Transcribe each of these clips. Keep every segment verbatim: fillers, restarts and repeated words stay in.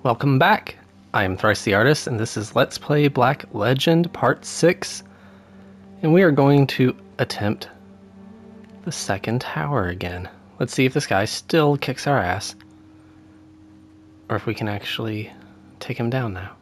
Welcome back! I am Thrice the Artist, and this is Let's Play Black Legend Part six. And we are going to attempt the second tower again. Let's see if this guy still kicks our ass, or if we can actually take him down now.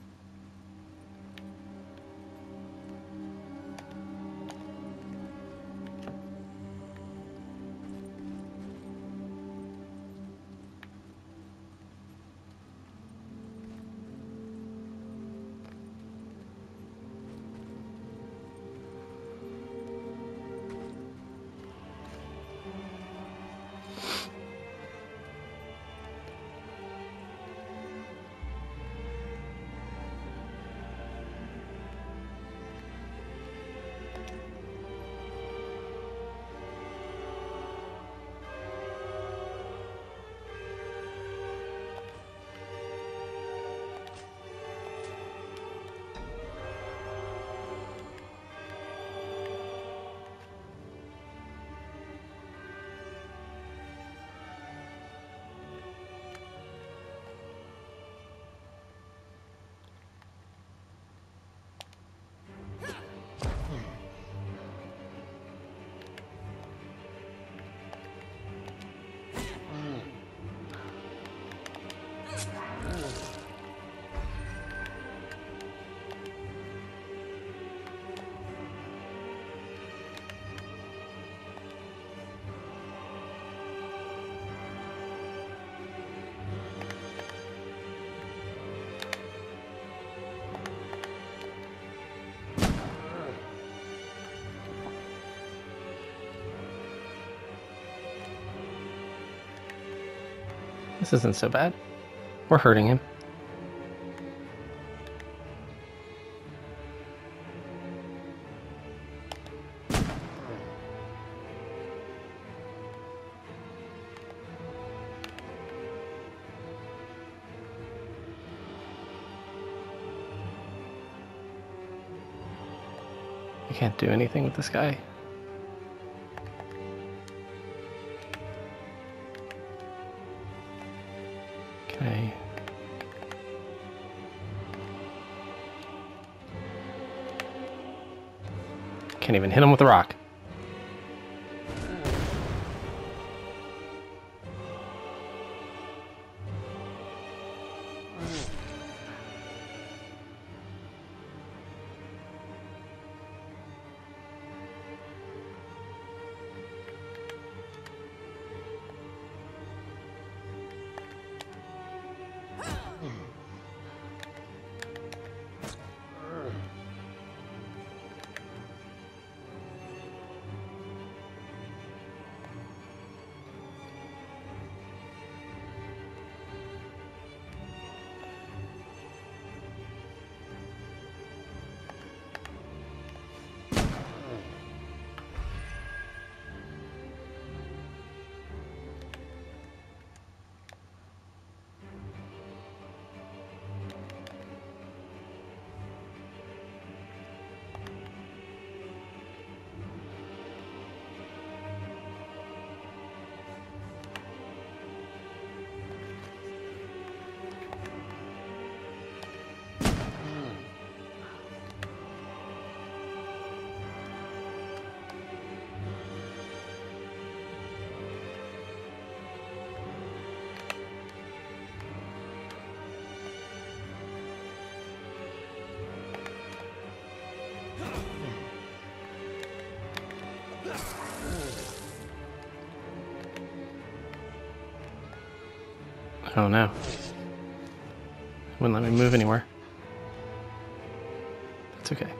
This isn't so bad. We're hurting him. I can't do anything with this guy. Okay. Can't even hit him with a rock. Oh no. Wouldn't let me move anywhere. That's okay.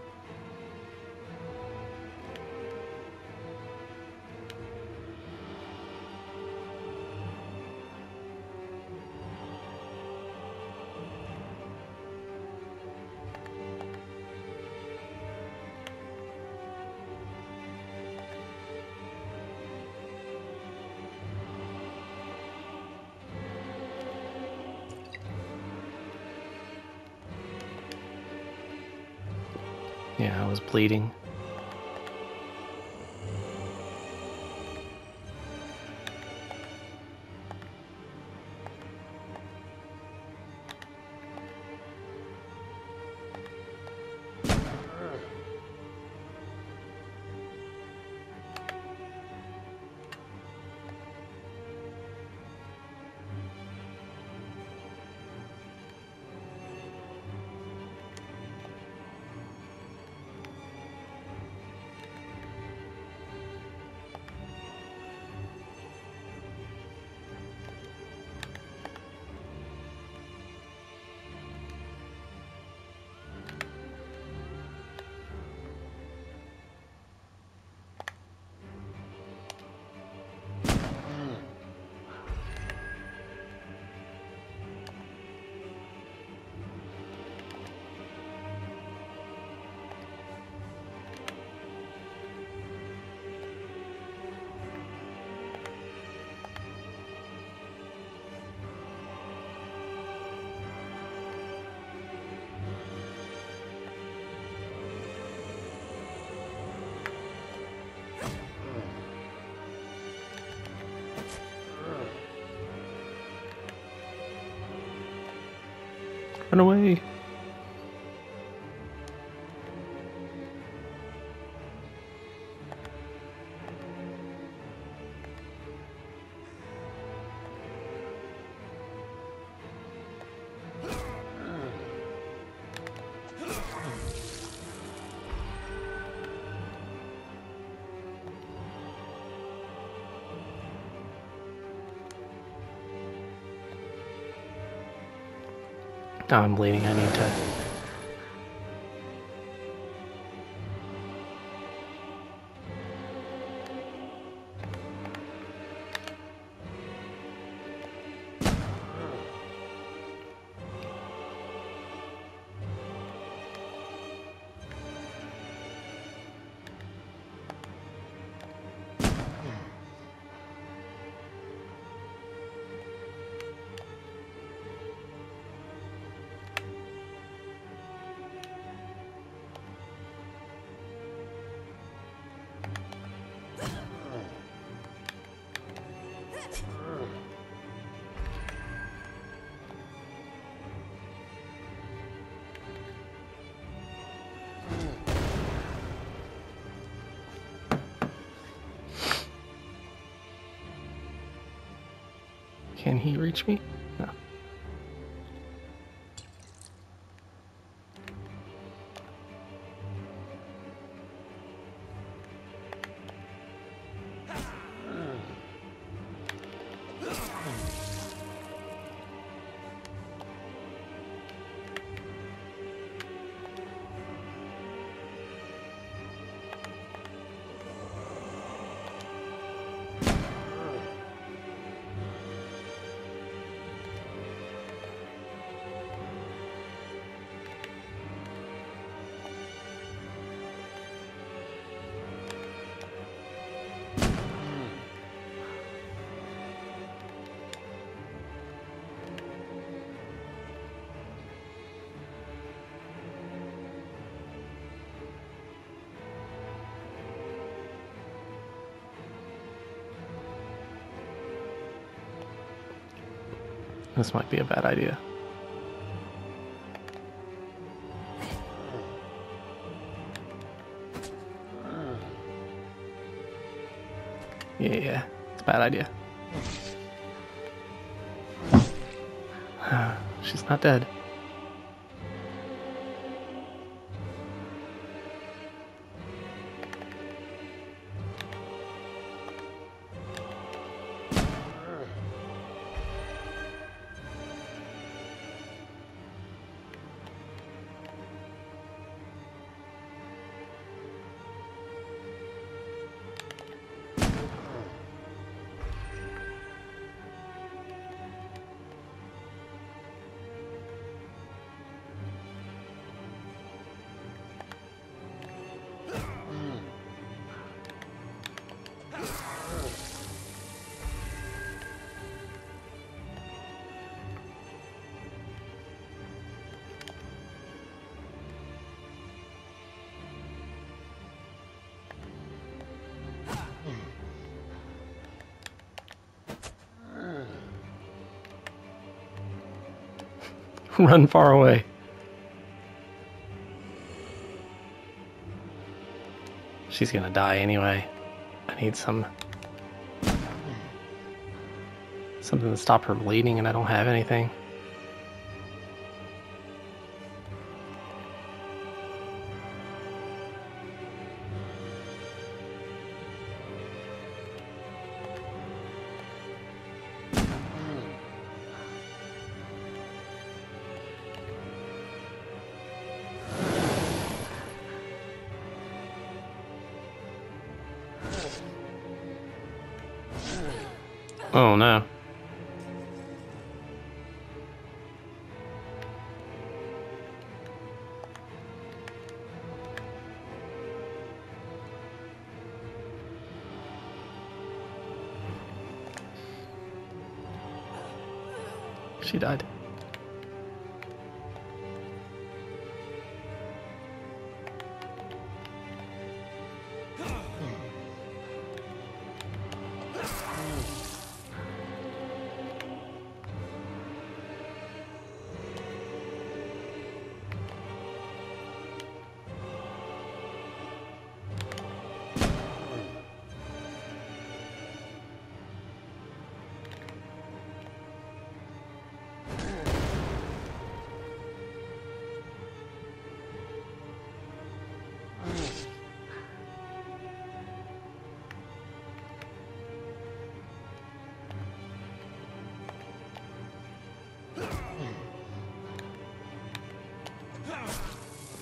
Yeah, I was bleeding. Run away. Now I'm bleeding, I need to... Can he reach me? No. This might be a bad idea. Yeah, yeah, it's a bad idea. She's not dead. Run far away. She's gonna die anyway. I need some... something to stop her bleeding, and I don't have anything. Oh no. She died.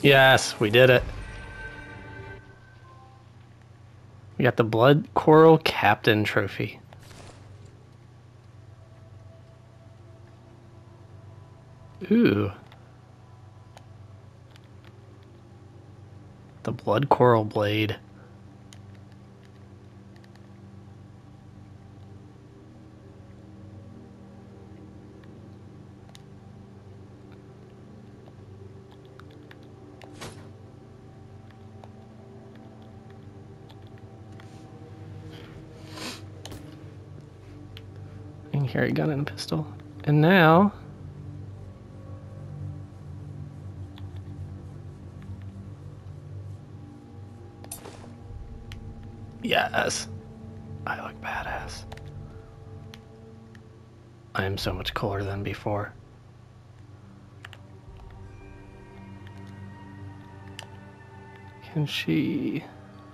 Yes, we did it. We got the Blood Coral Captain Trophy. Ooh. The Blood Coral Blade. And carry a gun and a pistol. And now... Yes. I look badass. I am so much cooler than before. Can she...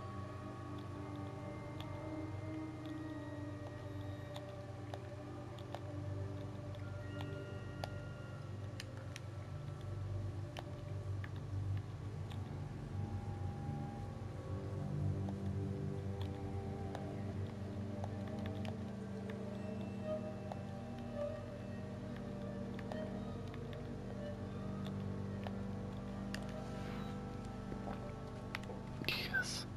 Yes.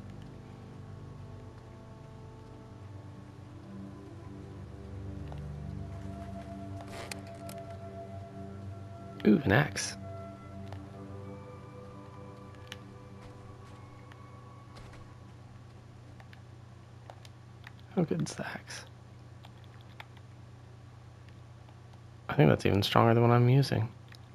Ooh, an axe. How good's the axe? I think that's even stronger than what I'm using.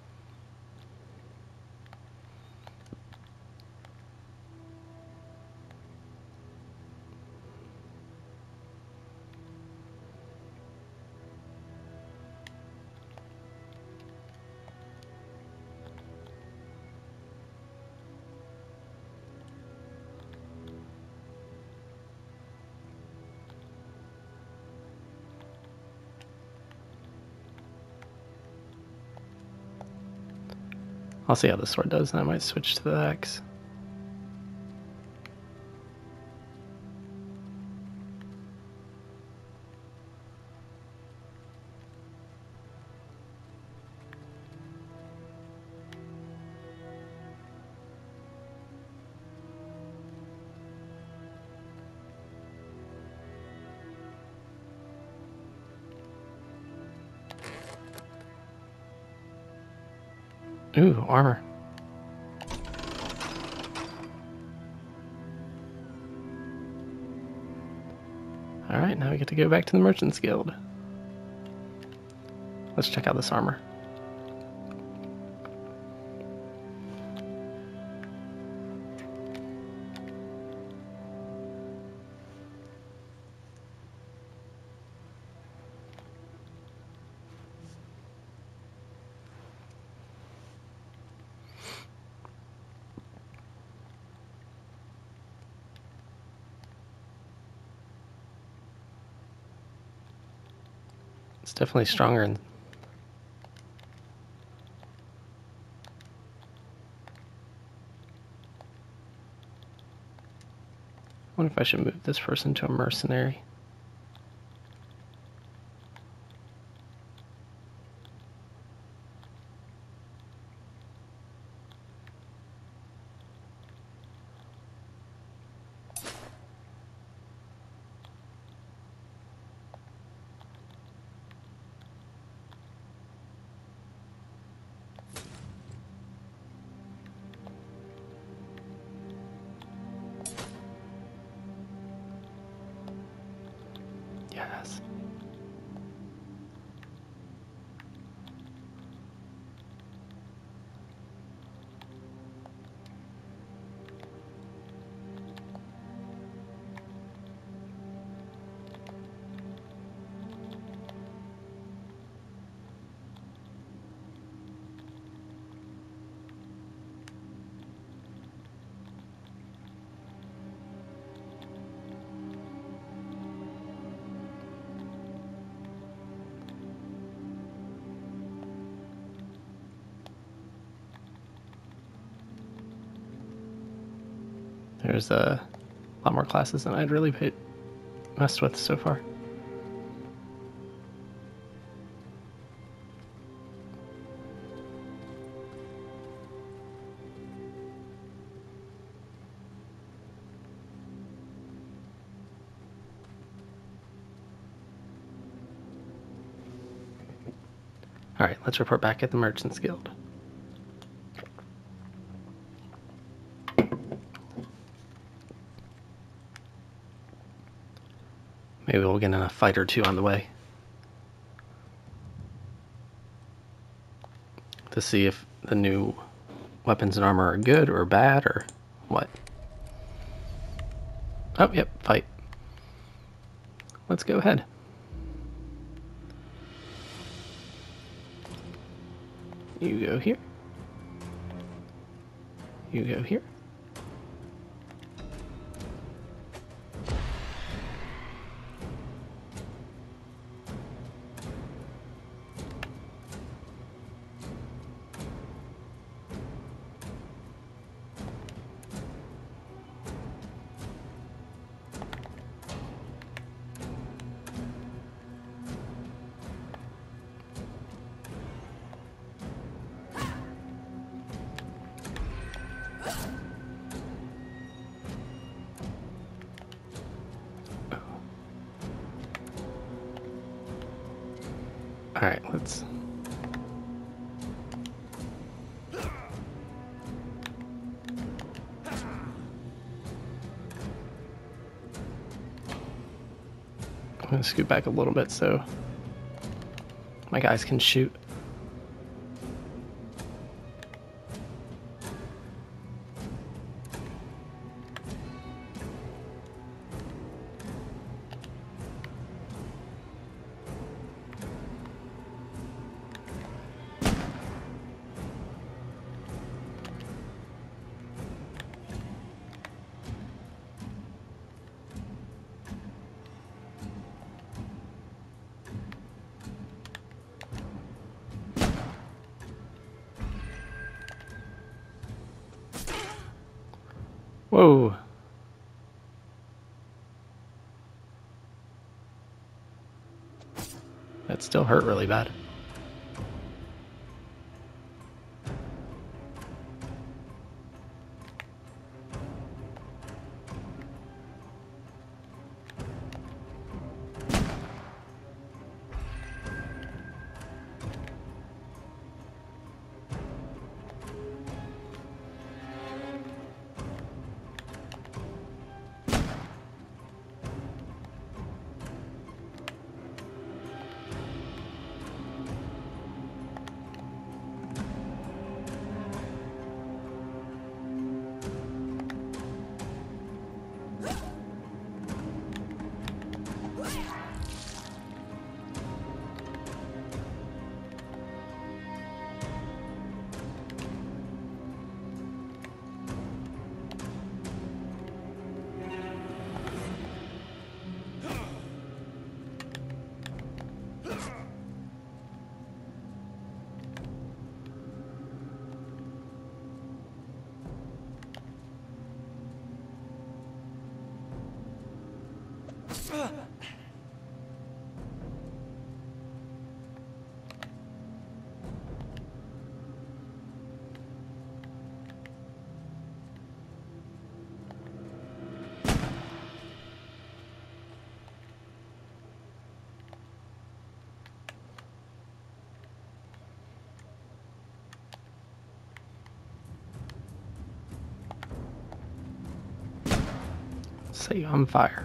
I'll see how the sword does, and I might switch to the axe. Ooh, armor. Alright, now we get to go back to the Merchant's Guild. Let's check out this armor. It's definitely stronger. In... I wonder if I should move this person to a mercenary. Yes. There's a lot more classes than I'd really paid, messed with so far. Alright, let's report back at the Merchants Guild. Maybe we'll get in a fight or two on the way to see if the new weapons and armor are good or bad or what. Oh, yep, fight. Let's go ahead. You go here. You go here. All right, let's. I'm gonna scoot back a little bit so my guys can shoot. Whoa. That still hurt really bad. Set you on fire.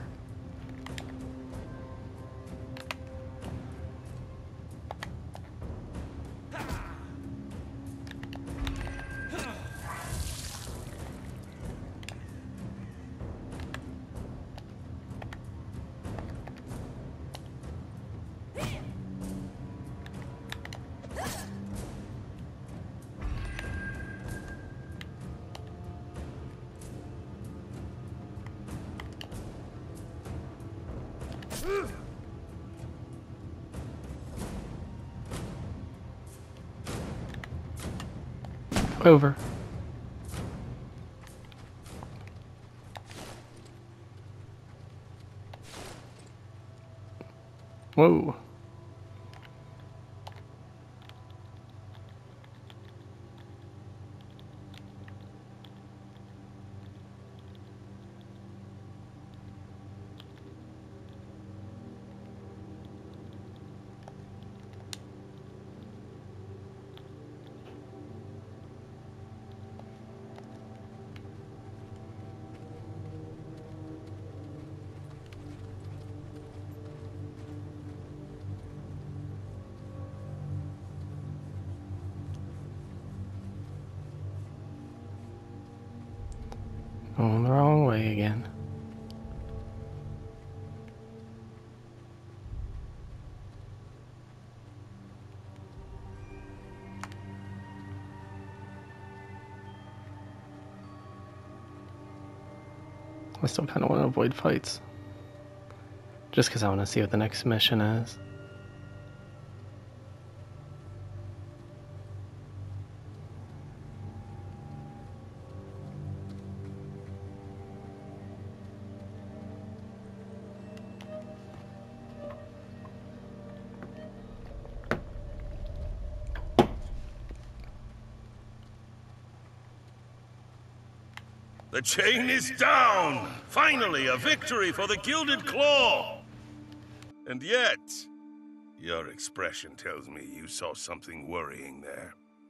Over. Whoa. Going the wrong way again. I still kind of want to avoid fights. Just because I want to see what the next mission is. The chain is down! Finally, a victory for the Gilded Claw! And yet, your expression tells me you saw something worrying there.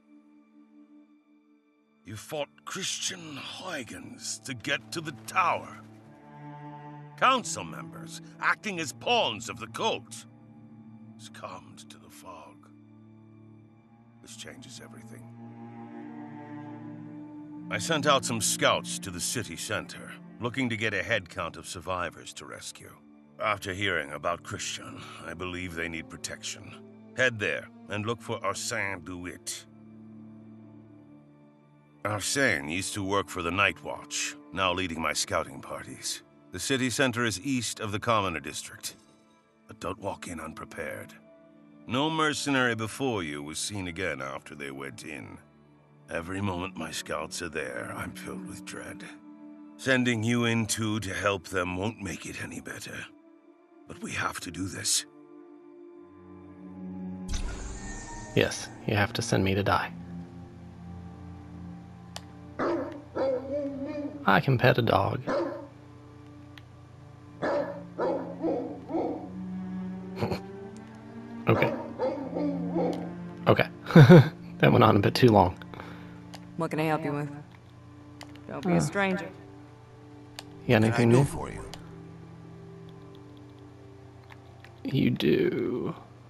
You fought Christiaan Huygens to get to the tower. Council members, acting as pawns of the cult, succumbed to the fog. This changes everything. I sent out some scouts to the city center, looking to get a head count of survivors to rescue. After hearing about Christiaan, I believe they need protection. Head there and look for Arsène DeWitt. Arsène used to work for the Night Watch, now leading my scouting parties. The city center is east of the Commoner District, but don't walk in unprepared. No mercenary before you was seen again after they went in. Every moment my scouts are there, I'm filled with dread. Sending you in too to help them won't make it any better. But we have to do this. Yes, you have to send me to die. I can pet a dog. Okay. Okay. That went on a bit too long. What can I help you with? Don't be uh, a stranger. You got anything new? For you? You do.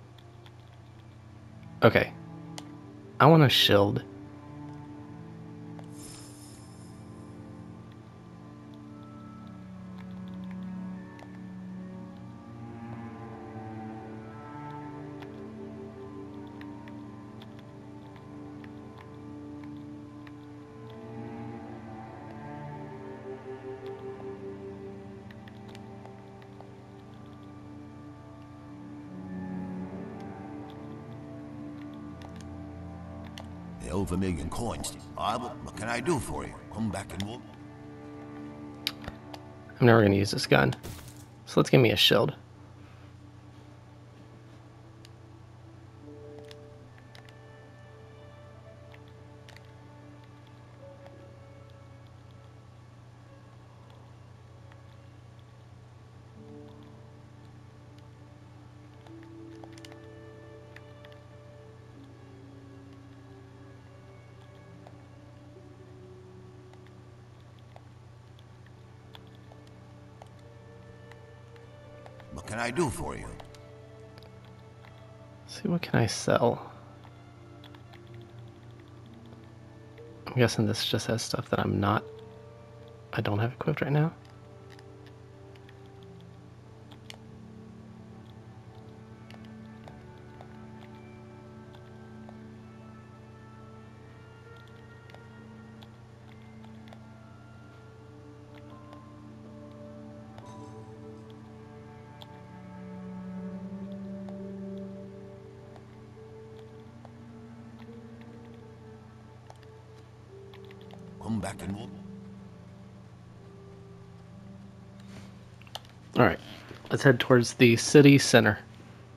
Okay. I want a shield. Over a million coins. Uh, what can I do for you? Come back and we'll... I'm never going to use this gun. So let's give me a shield. What can I do for you? Let's see, what can I sell? I'm guessing this just has stuff that I'm not... I don't have equipped right now. Come back and we'll... Alright, let's head towards the city center.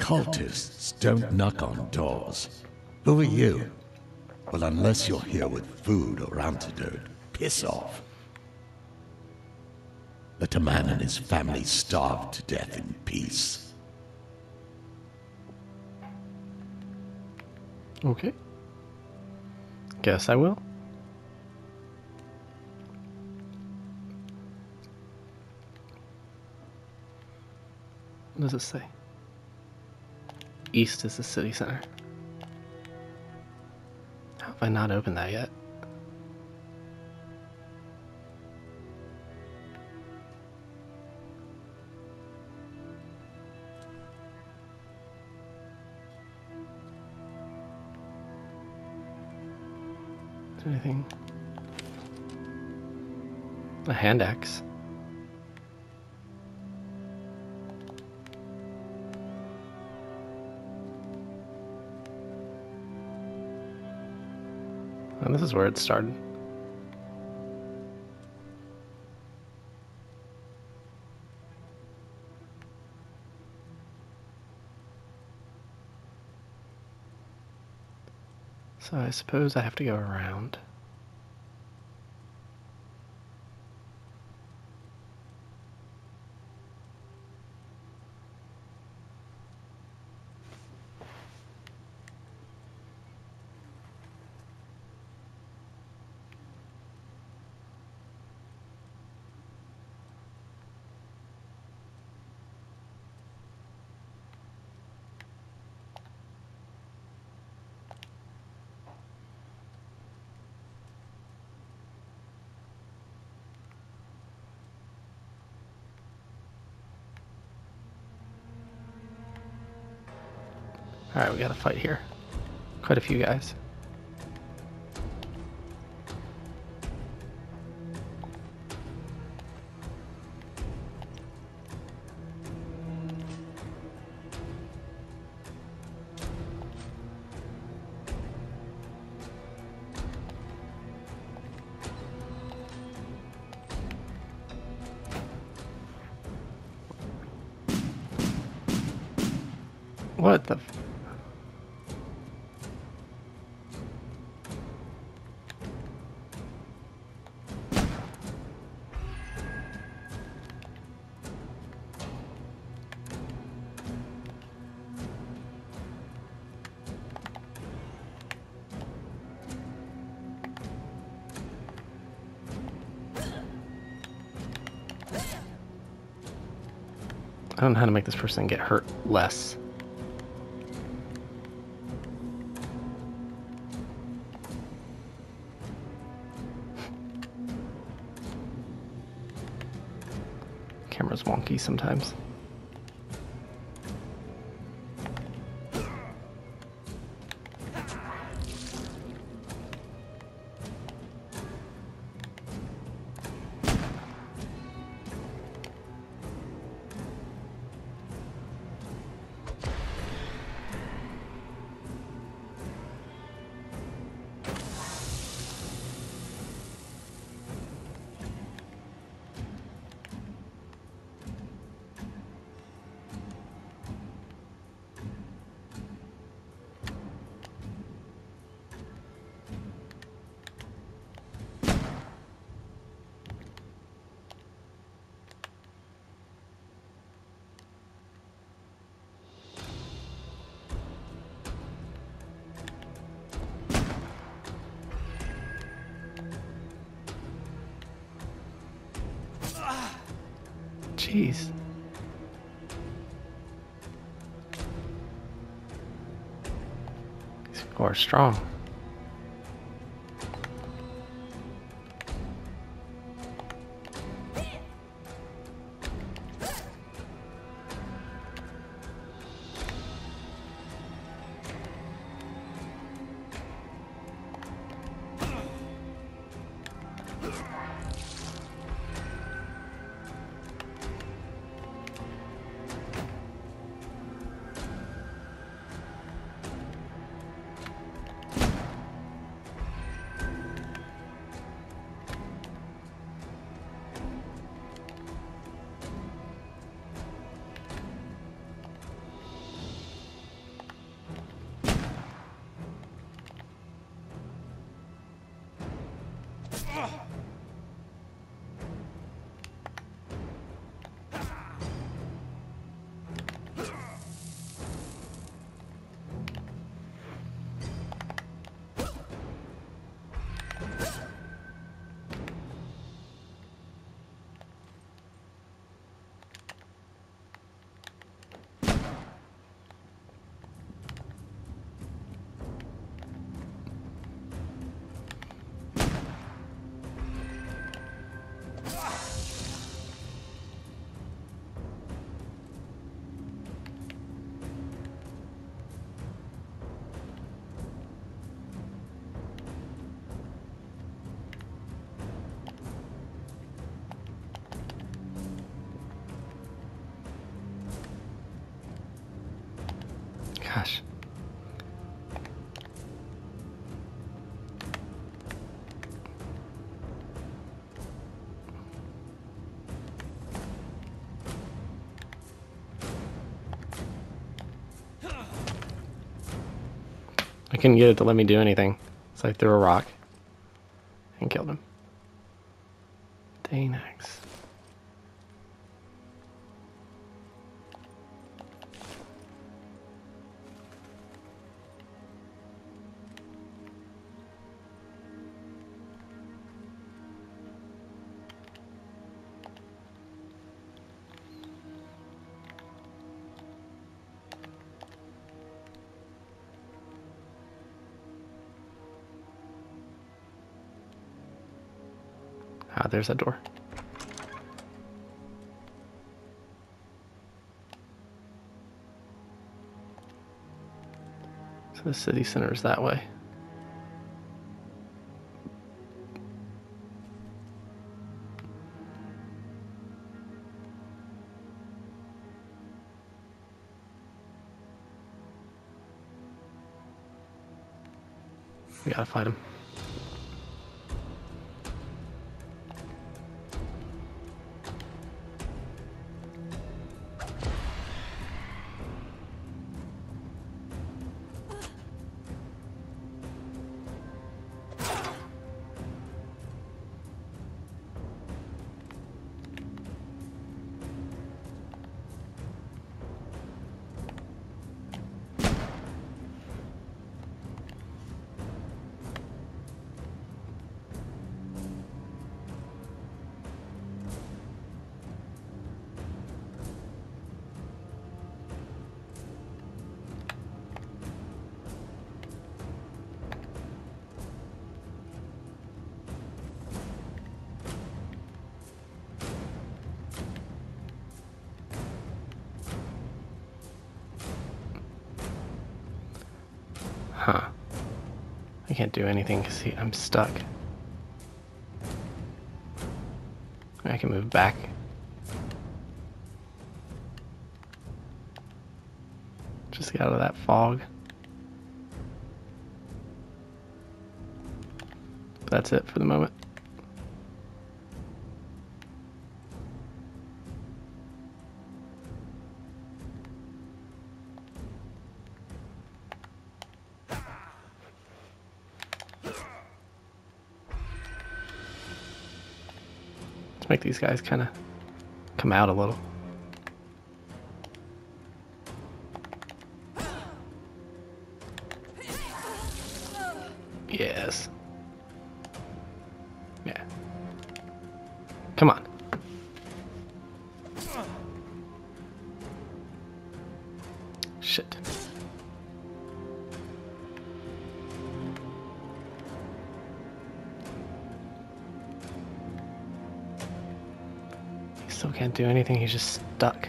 Cultists don't knock on doors. Who are you? Well, unless you're here with food or antidote, piss off. Let a man and his family starve to death in peace. Okay. Guess I will. What does it say? East is the city center. How have I not opened that yet? Is there anything? A hand axe. And this is where it started. So I suppose I have to go around. Alright, we got a fight here. Quite a few guys. What the... F I don't know how to make this person get hurt less. Camera's wonky sometimes. Jeez. These people are strong. couldn't get it to let me do anything, so I threw a rock and killed him. Danax. Ah, there's that door. So the city center is that way. We gotta fight him. Huh. I can't do anything because I'm stuck. I can move back. Just get out of that fog. But that's it for the moment. Make these guys kind of come out a little. Yes. Yeah. Come on. Shit. Still can't do anything, he's just stuck.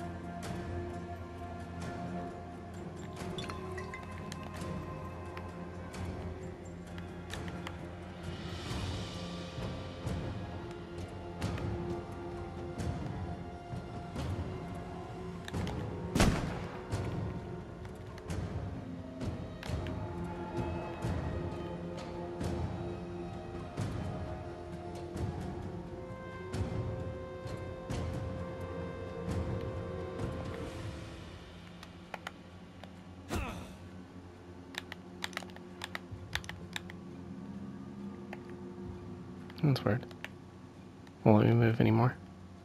That's weird. Won't let me move anymore.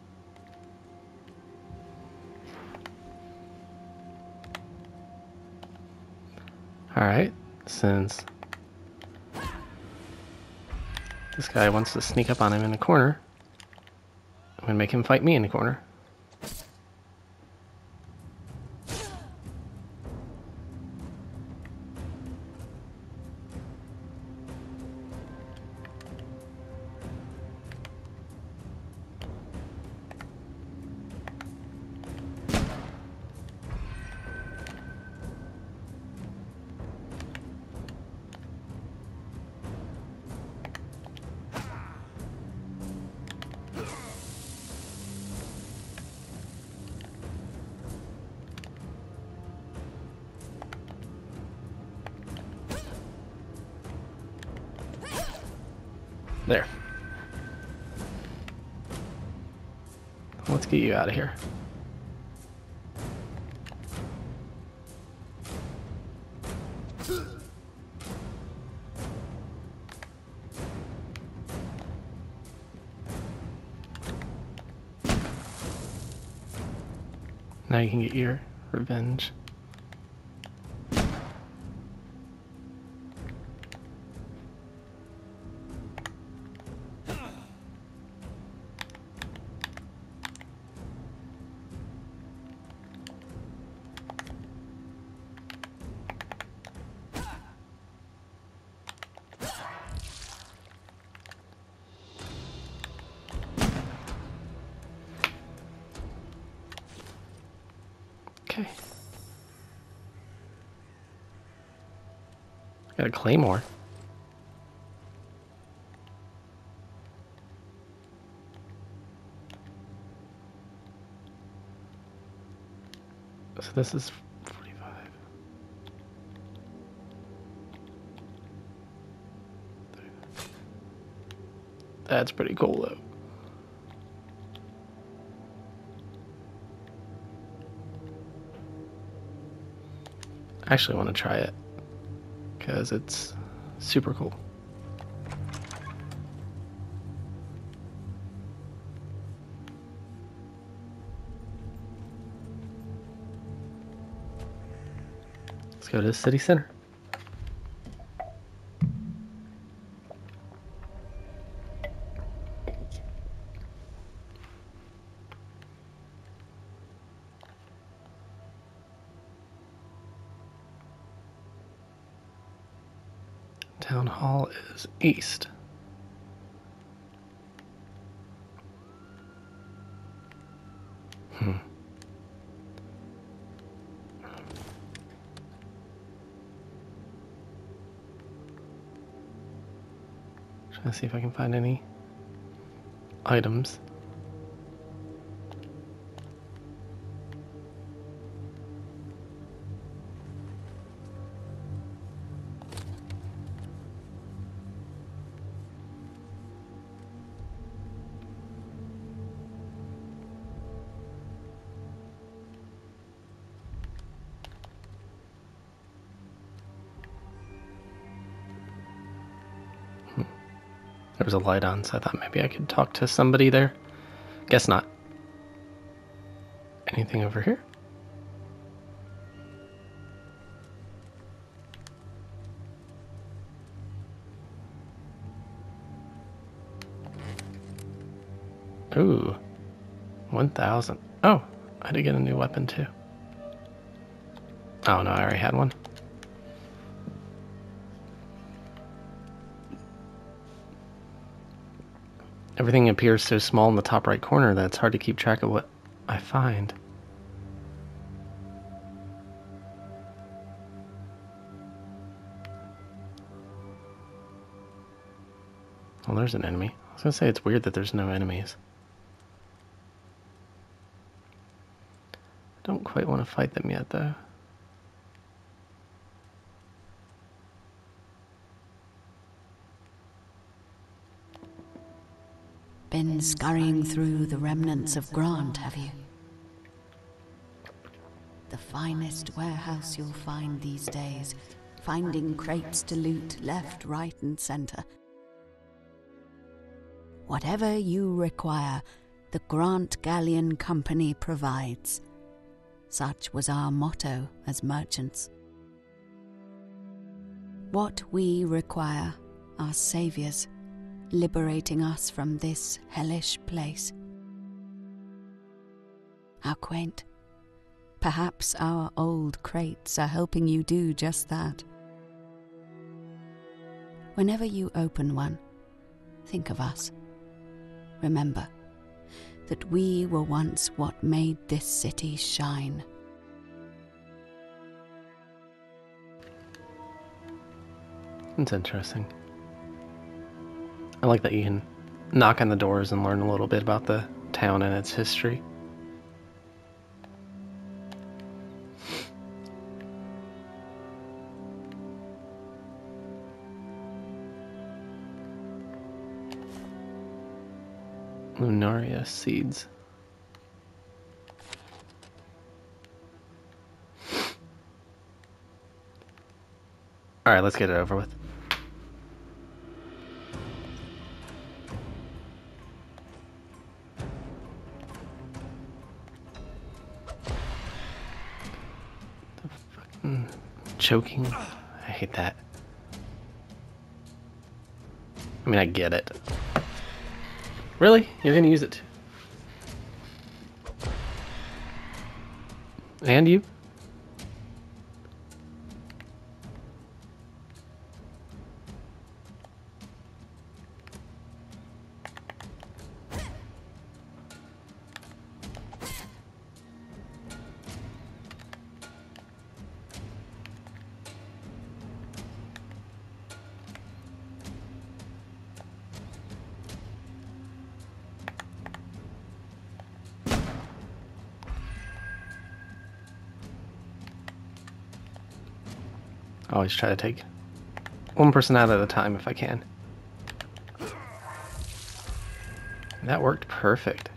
Alright, since this guy wants to sneak up on him in the corner, I'm gonna make him fight me in the corner. There. Let's get you out of here. Now you can get your revenge. Okay. Got a claymore. So this is forty-five. That's pretty cool though. I actually want to try it because it's super cool. Let's go to the city center. Town hall is east. Hmm. Trying to see if I can find any items. There was a light on, so I thought maybe I could talk to somebody there. Guess not. Anything over here? Ooh. one thousand. Oh, I did get a new weapon too. Oh no, I already had one. Everything appears so small in the top right corner that it's hard to keep track of what I find. Well, there's an enemy. I was gonna say it's weird that there's no enemies. I don't quite want to fight them yet, though. Been scurrying through the remnants of Grant, have you? The finest warehouse you'll find these days, finding crates to loot left, right, and center. Whatever you require, the Grant Galleon Company provides. Such was our motto as merchants. What we require are saviors, liberating us from this hellish place. How quaint. Perhaps our old crates are helping you do just that. Whenever you open one, think of us. Remember that we were once what made this city shine. It's interesting. I like that you can knock on the doors and learn a little bit about the town and its history. Lunaria seeds. Alright, let's get it over with. choking. I hate that. I mean, I get it. Really? You're gonna use it too? And you? I always try to take one person out at a time if I can. That worked perfect.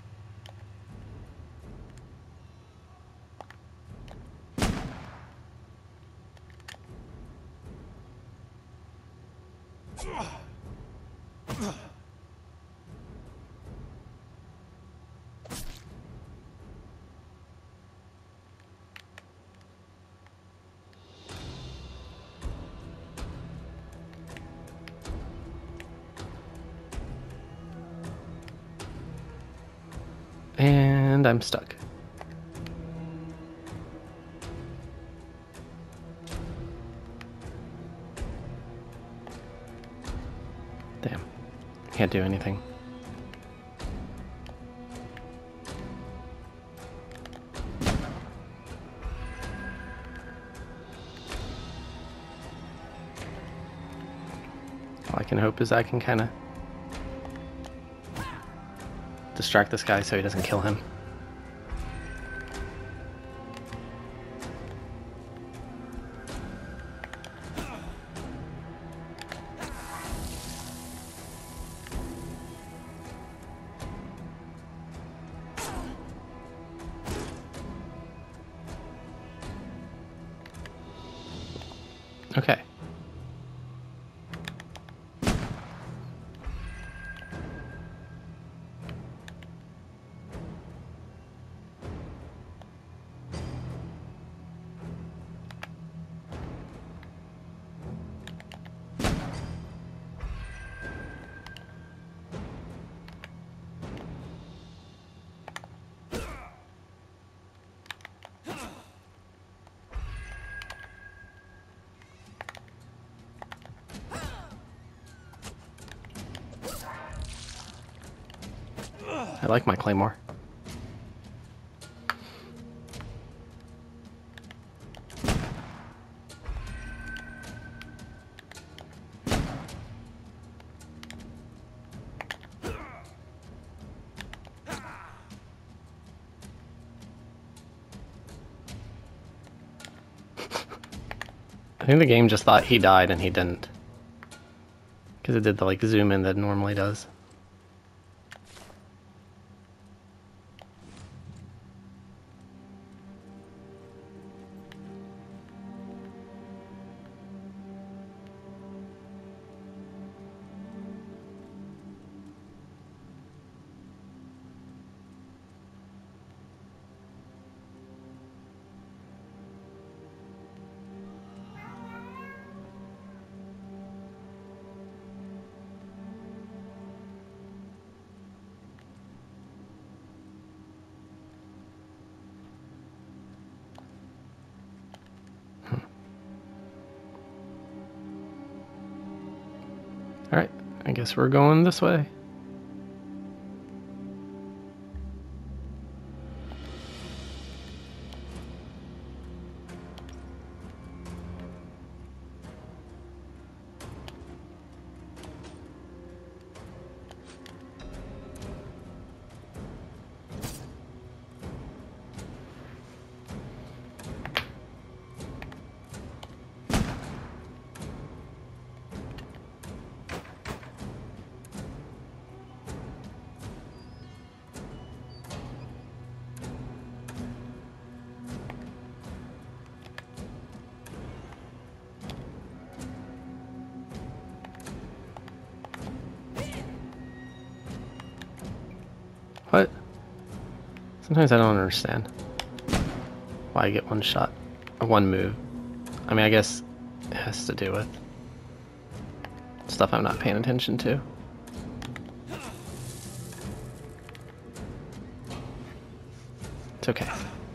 And I'm stuck. Damn. Can't do anything. All I can hope is I can kind of distract this guy so he doesn't kill him. Okay. I like my claymore. I think the game just thought he died and he didn't. Because it did the like zoom in that it normally does. Alright, I guess we're going this way. What? Sometimes I don't understand why I get one shot, or one move. I mean, I guess it has to do with stuff I'm not paying attention to. It's okay.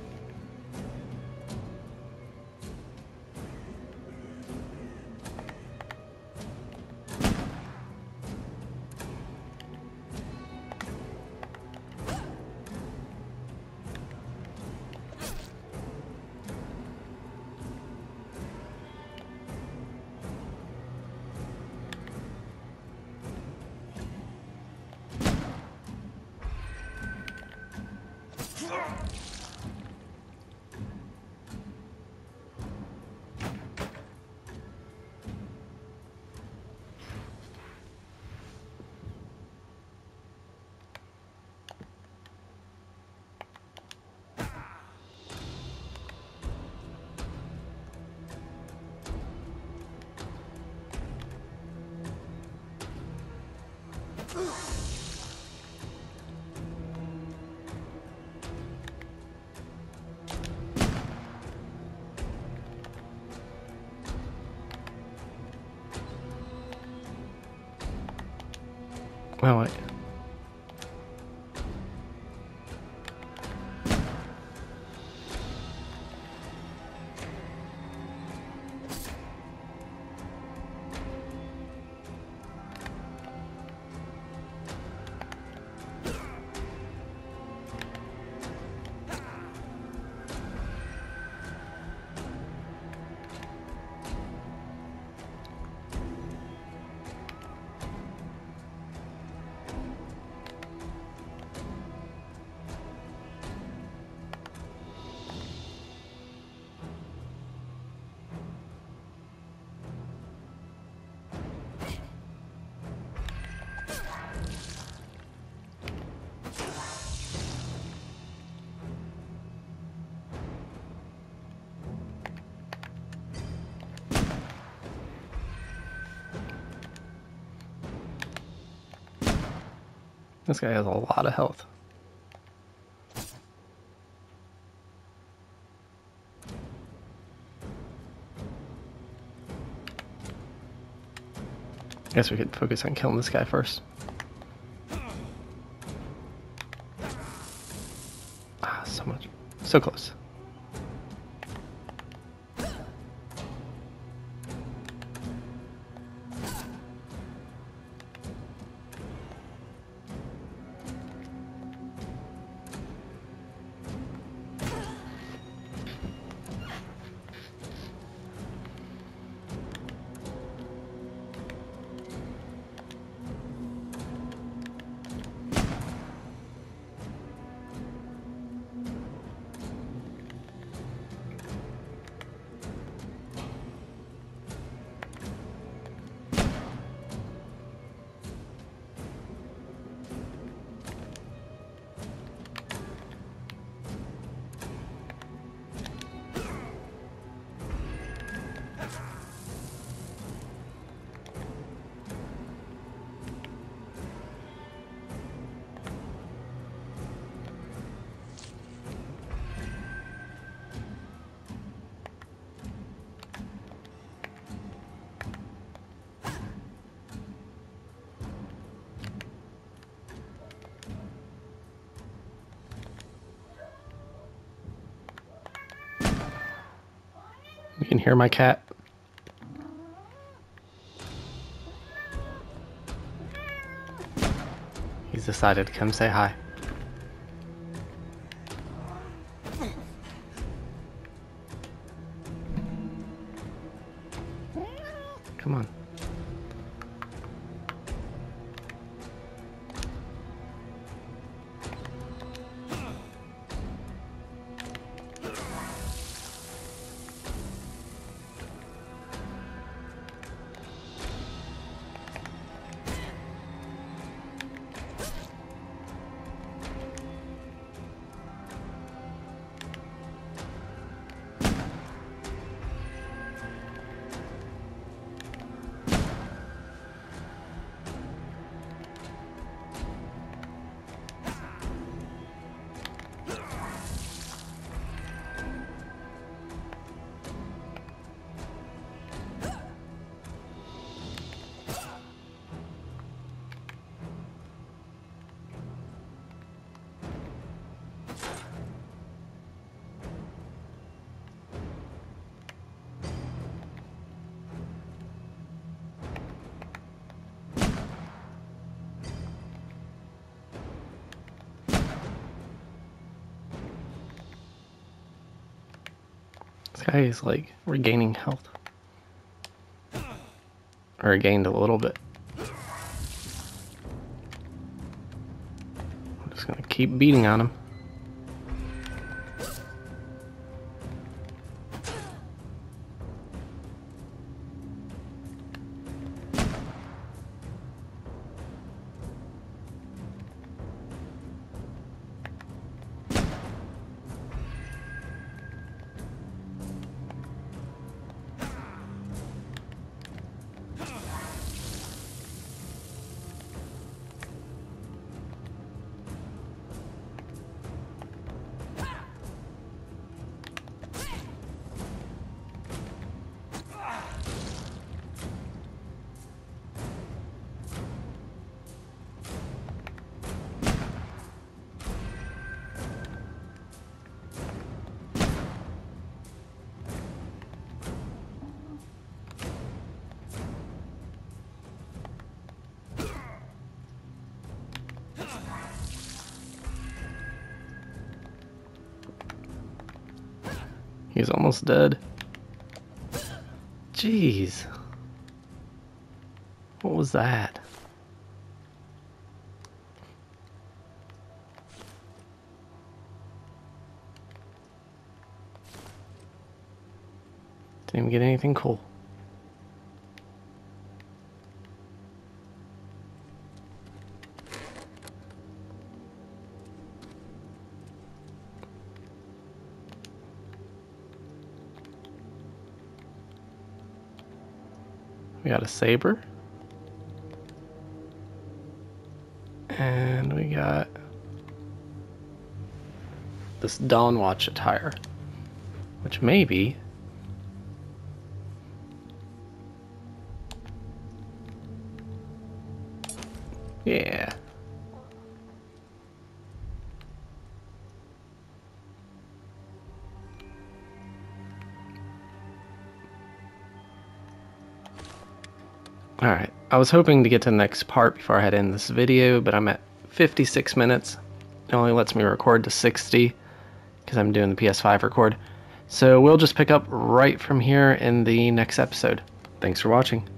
Oh, wait. This guy has a lot of health. I guess we could focus on killing this guy first. Ah, so much. So close. You can hear my cat. He's decided to come say hi. Come on. guy is like regaining health. Or gained a little bit. I'm just gonna keep beating on him. He's almost dead. Jeez. What was that? Didn't even get anything cool. We got a saber. And we got this Dawn Watch attire, which maybe yeah. Alright, I was hoping to get to the next part before I had to end this video, but I'm at fifty-six minutes. It only lets me record to sixty because I'm doing the P S five record. So we'll just pick up right from here in the next episode. Thanks for watching.